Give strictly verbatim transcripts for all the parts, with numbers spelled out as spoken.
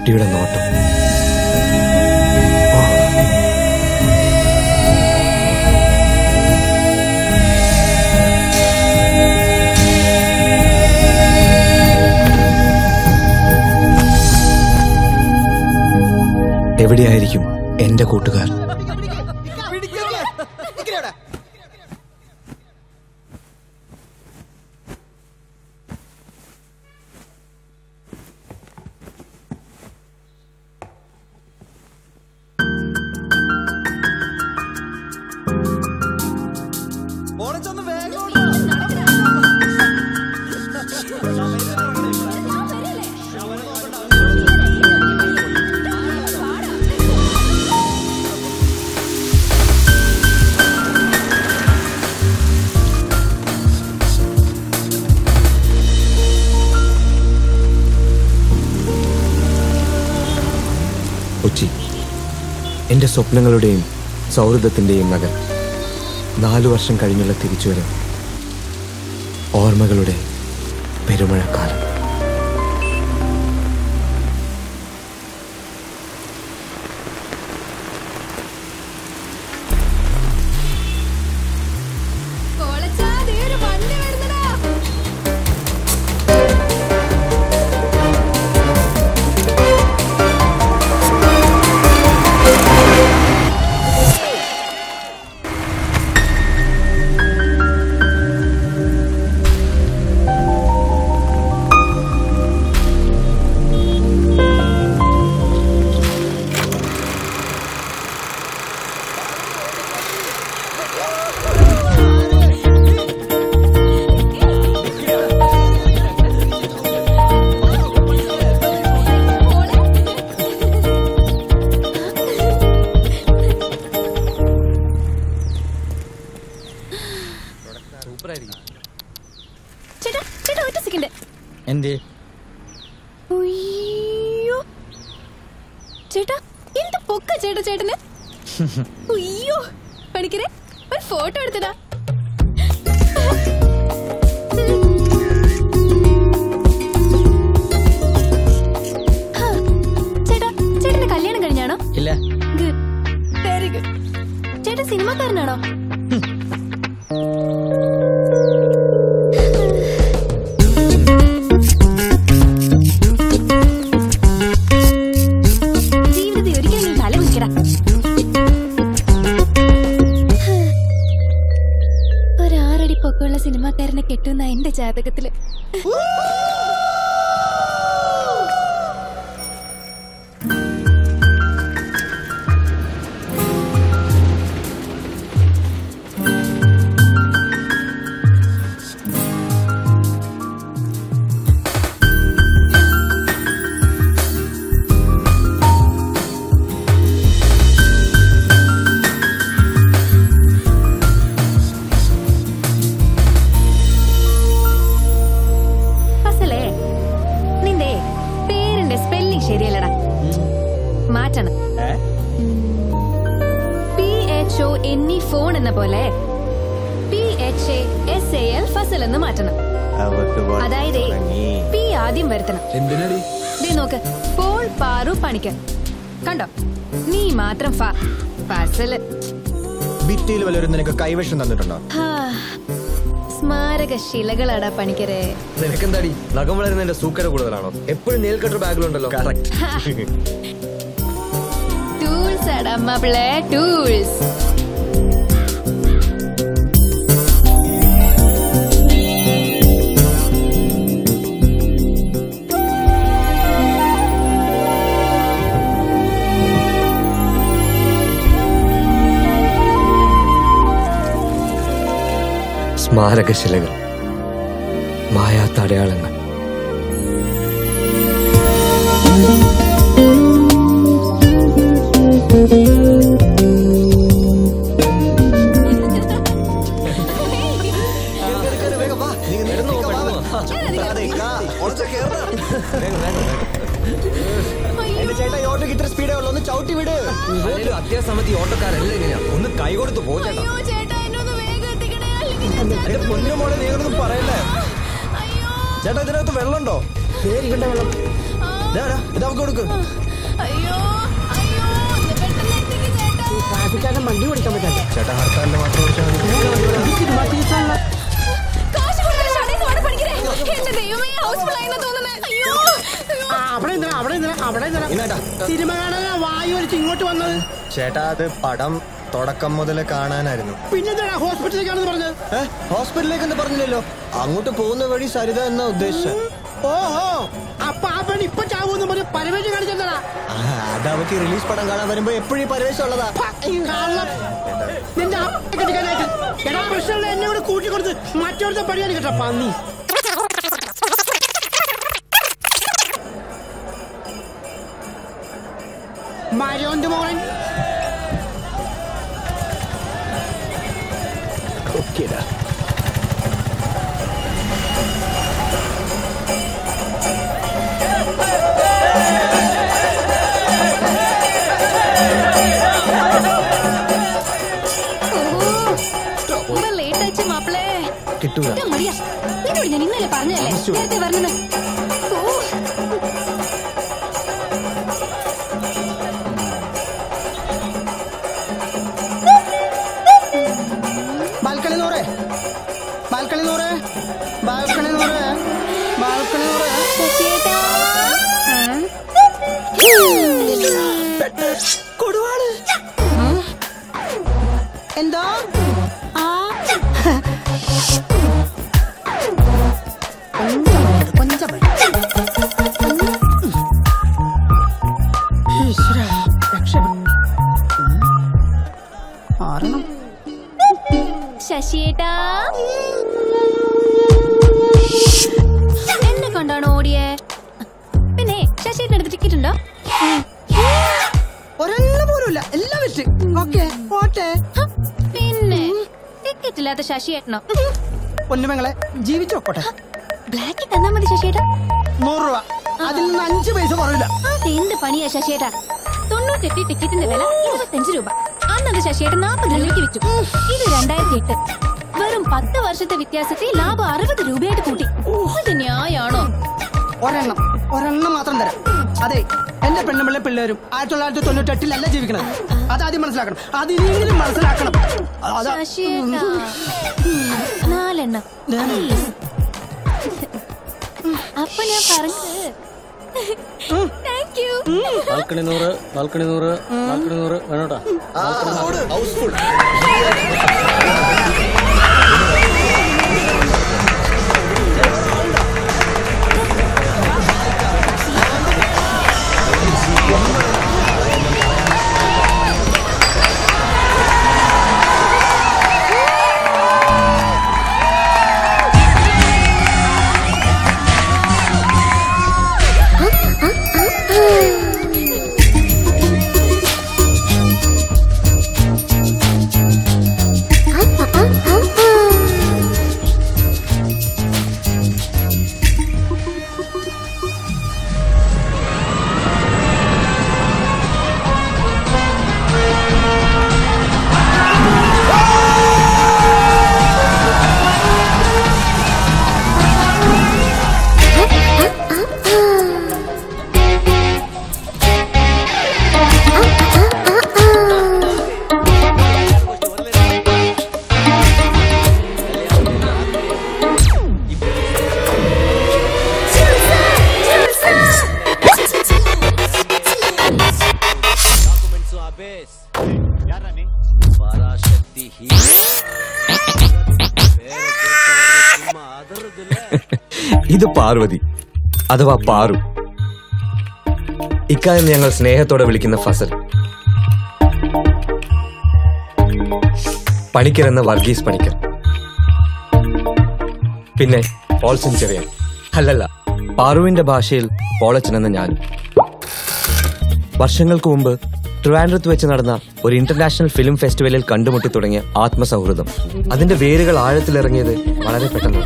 കുട്ടിയുടെ നോട്ടം. എവിടെയായിരിക്കും എന്റെ കൂട്ടുകാർ? കൊച്ചി എന്റെ സ്വപ്നങ്ങളുടെയും സൗഹൃദത്തിന്റെയും നഗരം. നാലു വർഷം കഴിഞ്ഞുള്ള തിരിച്ചുവരവ്, ഓർമ്മകളുടെ പെരുമഴക്കാലം. ചേട്ടാ എന്ത് പൊക്ക ചേട്ടാ ചേട്ടന്. അയ്യോ പണിക്കരെ ഒരു ഫോട്ടോ എടുത്തടാ. ചേട്ടാ ചേട്ടന്റെ കല്യാണം കഴിഞ്ഞാണോ? ഇല്ല. Good, very good. ചേട്ടൻ സിനിമാക്കാരനാണോ? ഒരാറടി പൊക്കമുള്ള സിനിമാക്കാരനെ കെട്ടുന്ന എന്റെ ജാതകത്തില്. ശരിയല്ലടാ, മാറ്റണം. പി എച്ച് ഒ എന്നീ ഫോൺ എന്ന പോലെ P H A S A L Fasal എന്ന് മാറ്റണം. അതായത് പി ആദ്യം വരുത്തണം. ദേ നോക്ക്, പോൾ പാറു പണിക്കർ. കണ്ടോ, നീ മാത്രം ഫ ഫസല്. ഭിത്തിയിൽ വല്ലവരും നിനക്ക് കൈവശം തന്നിട്ടുണ്ടോ? സ്മാരക ശിലകളാടാ പണിക്കരെ. നിനക്കെന്താടി നഖം വളരുന്നതിന്റെ സൂക്കര കൂടുതലാണോ? എപ്പോഴും നെയിൽ കട്ടർ ബാഗിലുണ്ടല്ലോ. ടൂൾസ് ആടാ മാപ്പിളെ, ടൂൾസ്. സ്മാരകശിലകൾ, മായാത്ത അടയാളങ്ങൾ. അത്യാസമയത്ത് ഓട്ടോക്കാരല്ല എങ്ങനെയാ? ഒന്ന് കൈ കൊടുത്ത് പോ ചേട്ടാ. പൊന്നുമോളെ നീ ഒന്നും പറയല്ലേ ചേട്ടാ. ഇതിനകത്ത് വെള്ളമുണ്ടോ? വെള്ളം കൊടുക്ക്. അയ്യോ അയ്യോ ഒന്ന് പെട്ടെന്ന് എത്തിക്ക് ചേട്ടാ. ട്രാഫിക്കാരൻ വണ്ടി ഓടിക്കാൻ പറ്റാതെ ചേട്ടാ ഹർത്താലിന്റെ മാത്രം ഓടിച്ചാൽ മതി. കാശ് കൊടുത്തിട്ട് ഷടയിൽ നിന്ന് പഠിക്കണേ. എന്റെ ദൈവമേ, ഹൗസ്ഫുൾ ആയെന്ന് തോന്നുന്നേ. അയ്യോ അവിടെ എന്തിനാ അവിടെ എന്തിനാ അവിടെ എന്തിനാ ഇന്നേട്ടാ. സിനിമ കാണാനാ വായു വലിച്ച് ഇങ്ങോട്ട് വന്നത്? ചേട്ടാ അത് പടം തുടക്കം മുതൽ കാണാനായിരുന്നു. പിന്നെന്താ ഹോസ്പിറ്റലിലേക്കാണെന്ന് പറഞ്ഞത്? ഏഹ് ഹോസ്പിറ്റലിലേക്ക് എന്താ പറഞ്ഞില്ലല്ലോ. അങ്ങോട്ട് പോകുന്ന വഴി സരിത എന്നാ ഉദ്ദേശിച്ചത്. ഓ ഓ അപ്പൊ ആ പെണ്ണ് ഇപ്പൊ ചാവൂന്ന് പറഞ്ഞ് പരവേശം കാണിച്ചെന്താ? അത് അവർക്ക് റിലീസ് പടം കാണാൻ വരുമ്പോ എപ്പോഴും ഈ പരിവേശം ഉള്ളതാ. നിന്റെ കെട്ടിക്കാനായിട്ട് എടാ പ്രശ്നമുള്ള എന്നെ ഇവിടെ കൂട്ടിക്കൊടുത്ത് മറ്റൊരുത്തെ പണിയാണ് കേട്ടോ പന്നി. മരോന്റെ മോഹൻ ഓക്കേടാ. കിട്ടൂല. ഞാൻ ഇന്നലെ പറഞ്ഞല്ലേ നേരത്തെ പറഞ്ഞത്. ബാൽക്കണി നൂറ് ബാൽക്കണി നൂറ് ബാൽക്കണി നൂറ് ബാൽക്കണി നൂറ് കൊടുവാണ്. എന്താ ശശിയേട്ടാ, എന്നെ കൊണ്ടാണോ ഓടിയേ? പിന്നെ ശശിയേട്ടൻ എടുത്ത് ടിക്കറ്റ് ഉണ്ടോ? ഒരെണ്ണം പോലുമില്ല, എല്ലാം വെച്ച്. ഓക്കെ ഓട്ടെ. പിന്നെ ടിക്കറ്റ് ഇല്ലാത്ത ശശിയേട്ടനോ? പൊന്നുമങ്ങളെ ജീവിച്ചോട്ടെ. ബ്ലാക്ക് തന്നാ മതി ശശിയേട്ടാ. നൂറ് രൂപ, അതിൽ നിന്ന് അഞ്ച് പൈസ കുറവില്ല. എന്ത് പണിയാ ശശിയേട്ടാ? തൊണ്ണൂറ്റെട്ട് ടിക്കറ്റിന്റെ വില ഇരുപത്തഞ്ച് രൂപ. അന്നത് ശശിയേട്ടൻ നാൽപ്പത് രൂപയ്ക്ക് വിറ്റു. ഇത് രണ്ടായിരത്തി എട്ട്. വെറും പത്ത് വർഷത്തെ വ്യത്യാസത്തിൽ ലാഭം അറുപത് രൂപയായിട്ട് കൂട്ടി. ഇത് ന്യായാണോ? ഒരെണ്ണം ഒരെണ്ണം മാത്രം തരാം. അതെ, എന്റെ പെണ്ണുമ്പിള്ള പിള്ളേരും ആയിരത്തി തൊള്ളായിരത്തി തൊണ്ണൂറ്റി എട്ടിലല്ല ജീവിക്കണത്. അതാദ്യം മനസ്സിലാക്കണം. അതിനെങ്കിലും മനസ്സിലാക്കണം. ശശിയേട്ടാ, നാലെണ്ണം. അപ്പൊ ഞാൻ പറഞ്ഞത് താങ്ക് യു. ബാൽക്കണി നൂറ് ബാൽക്കണി നൂറ് ബാൽക്കണി നൂറ് വേണോട്ടാ. ഹൗസ്ഫുൾ. ഇത് പാർവതി അഥവാ പാറു. ഇക്കാര്യം ഞങ്ങൾ സ്നേഹത്തോടെ വിളിക്കുന്ന ഫസൽ. പണിക്കർ എന്ന വർഗീസ് പണിക്കർ. പിന്നെ പോൾസൻ ചെറിയാൻ. അല്ലല്ല, പാറുവിന്റെ ഭാഷയിൽ പോളച്ചൻ എന്ന ഞാനും. വർഷങ്ങൾക്ക് മുമ്പ് ട്രിവാൻഡ്രത്ത് വെച്ച് നടന്ന ഒരു ഇന്റർനാഷണൽ ഫിലിം ഫെസ്റ്റിവലിൽ കണ്ടുമുട്ടി തുടങ്ങിയ ആത്മസൗഹൃദം അതിന്റെ വേരുകൾ ആഴത്തിലിറങ്ങിയത് വളരെ പെട്ടെന്ന്.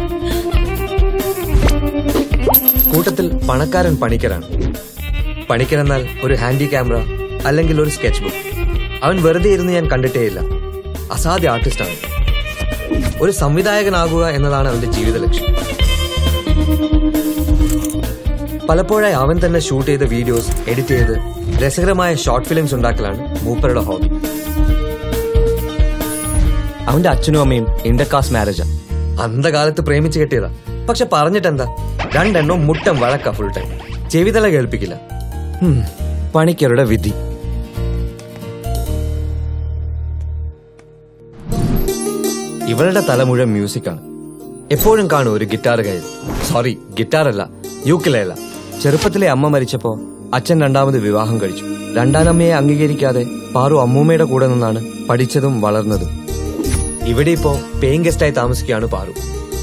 കൂട്ടത്തിൽ പണക്കാരൻ പണിക്കരാണ്. പണിക്കരെന്നാൽ ഒരു ഹാൻഡി ക്യാമറ അല്ലെങ്കിൽ ഒരു സ്കെച്ച് ബുക്ക്. അവൻ വെറുതെ ഇരുന്ന് ഞാൻ കണ്ടിട്ടേയില്ല. അസാധ്യ ആർട്ടിസ്റ്റാണ്. ഒരു സംവിധായകനാകുക എന്നതാണ് അവന്റെ ജീവിത ലക്ഷ്യം. പലപ്പോഴായി അവൻ തന്നെ ഷൂട്ട് ചെയ്ത വീഡിയോസ് എഡിറ്റ് ചെയ്ത് രസകരമായ ഷോർട്ട് ഫിലിംസ് ഉണ്ടാക്കലാണ് മൂപ്പരുടെ ഹോബി. അവന്റെ അച്ഛനും അമ്മയും ഇന്റർകാസ്റ്റ് മാരേജാ. അന്ധകാലത്ത് പ്രേമിച്ച് കെട്ടിയതാ. പക്ഷെ പറഞ്ഞിട്ടെന്താ, രണ്ടെണ്ണവും മുട്ടം വഴക്ക ഫുൾ ടൈം. ചെവിതല കേൾപ്പിക്കില്ല. പണിക്കരുടെ വിധി. ഇവളുടെ തല മുഴുവൻ മ്യൂസിക്കാണ്. എപ്പോഴും കാണും ഒരു ഗിറ്റാർ കയ്യിൽ. സോറി, ഗിറ്റാറല്ല, യൂക്കിലേല. ചെറുപ്പത്തിലെ അമ്മ മരിച്ചപ്പോ അച്ഛൻ രണ്ടാമത് വിവാഹം കഴിച്ചു. രണ്ടാനമ്മയെ അംഗീകരിക്കാതെ പാറു അമ്മൂമ്മയുടെ കൂടെ നിന്നാണ് പഠിച്ചതും വളർന്നതും. ഇവിടെ ഇപ്പോ പേയിങ് ഗസ്റ്റായി താമസിക്കുകയാണ് പാറു.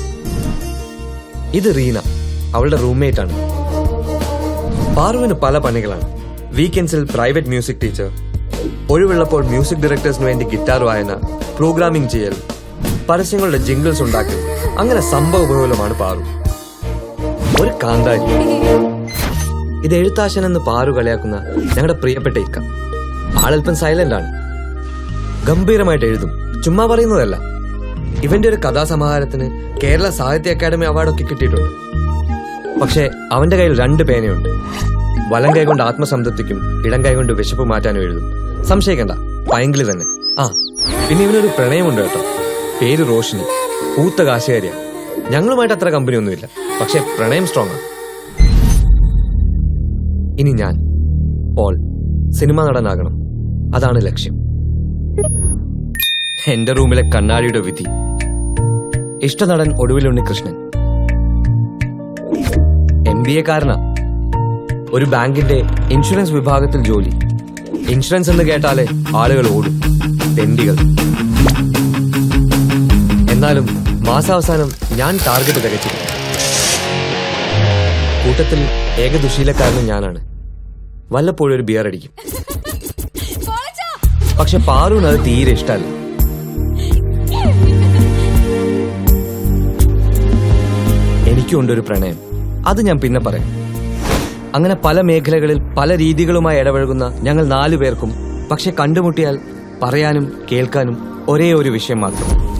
ഇത് റീന, അവളുടെ റൂംമേറ്റ് ആണ്. പാറുവിന് പല പണികളാണ്. വീക്കെൻഡ്സിൽ പ്രൈവറ്റ് മ്യൂസിക് ടീച്ചർ, ഒഴിവുള്ളപ്പോൾ മ്യൂസിക് ഡയറക്ടേഴ്സിന് വേണ്ടി ഗിറ്റാർ വായന, പ്രോഗ്രാമിംഗ് ചെയ്യൽ, പരസ്യങ്ങളുടെ ജിംഗിൾസ് ഉണ്ടാക്കൽ, അങ്ങനെ സംഭവബഹുലമാണ് പാറു. ഒരു കാന്താരി. ഇത് എഴുത്താശൻ എന്ന് പാറു കളിയാക്കുന്ന ഞങ്ങളുടെ പ്രിയപ്പെട്ട ഇക്ക. ആളൽപ്പം സൈലന്റ് ആണ്. ഗംഭീരമായിട്ട് എഴുതും, ചുമ്മാ പറയുന്നതല്ല. ഇവന്റെ ഒരു കഥാസമാഹാരത്തിന് കേരള സാഹിത്യ അക്കാദമി അവാർഡൊക്കെ കിട്ടിയിട്ടുണ്ട്. പക്ഷെ അവന്റെ കയ്യിൽ രണ്ട് പേനയുണ്ട്. വലം കൈ കൊണ്ട് ആത്മസംതൃപ്തിക്കും ഇടം കൈ കൊണ്ട് വിശപ്പ് മാറ്റാനും എഴുതും. സംശയിക്കണ്ട, പൈങ്കിളി തന്നെ. ആ പിന്നെ ഇവനൊരു പ്രണയമുണ്ട് കേട്ടോ. പേര് റോഷിനി. പൂത്ത കാശുകാരിയാ. ഞങ്ങളുമായിട്ട് അത്ര കമ്പനിയൊന്നുമില്ല, പക്ഷെ പ്രണയം സ്ട്രോങ് ആണ്. ഇനി ഞാൻ പോൾ സിനിമ നടനാകണം, അതാണ് ലക്ഷ്യം. എന്റെ റൂമിലെ കണ്ണാടിയുടെ വിധി. ഇഷ്ടനടൻ Oduvil Unnikrishnan. M B A കാരനാ. ഒരു ബാങ്കിന്റെ ഇൻഷുറൻസ് വിഭാഗത്തിൽ ജോലി. ഇൻഷുറൻസ് എന്ന് കേട്ടാലേ ആളുകൾ ഓടും, തെണ്ടികൾ. എന്നാലും മാസാവസാനം ഞാൻ ടാർഗറ്റ് തികച്ചില്ല. കൂട്ടത്തിൽ ഏക ദുശീലക്കാരനും ഞാനാണ്. വല്ലപ്പോഴും ഒരു ബിയർ അടിക്കും. പക്ഷെ പാറുവിന് അത് തീരെ ഇഷ്ടമല്ല. എനിക്കുണ്ടൊരു പ്രണയം, അത് ഞാൻ പിന്നെ പറയാം. അങ്ങനെ പല മേഖലകളിൽ പല രീതികളുമായി ഇടപഴകുന്ന ഞങ്ങൾ നാലു പേർക്കും പക്ഷെ കണ്ടുമുട്ടിയാൽ പറയാനും കേൾക്കാനും ഒരേ ഒരു വിഷയം മാത്രം: